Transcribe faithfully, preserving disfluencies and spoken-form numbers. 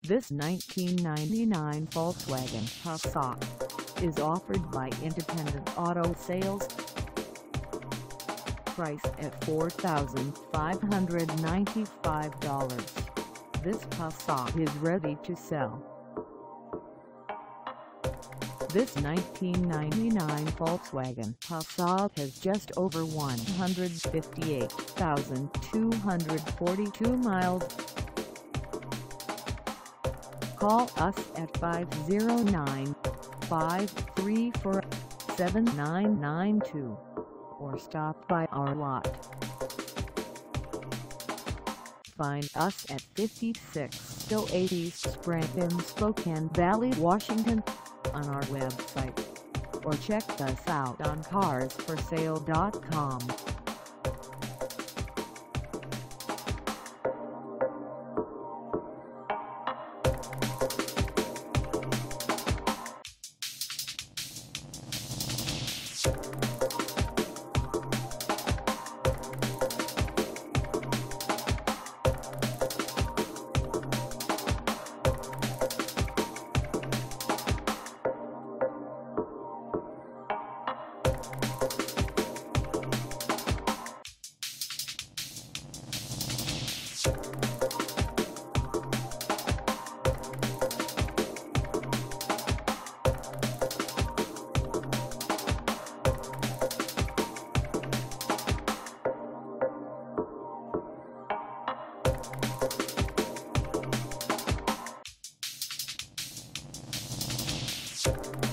This nineteen ninety-nine Volkswagen Passat is offered by Independent Auto Sales. Price at four thousand five hundred ninety-five dollars. This Passat is ready to sell. This nineteen ninety-nine Volkswagen Passat has just over one hundred fifty-eight thousand two hundred forty-two miles. Call us at five oh nine, five three four, seven nine nine two or stop by our lot. Find us at fifty-six oh eight E Sprague in Spokane Valley, Washington, on our website, or check us out on cars for sale dot com. You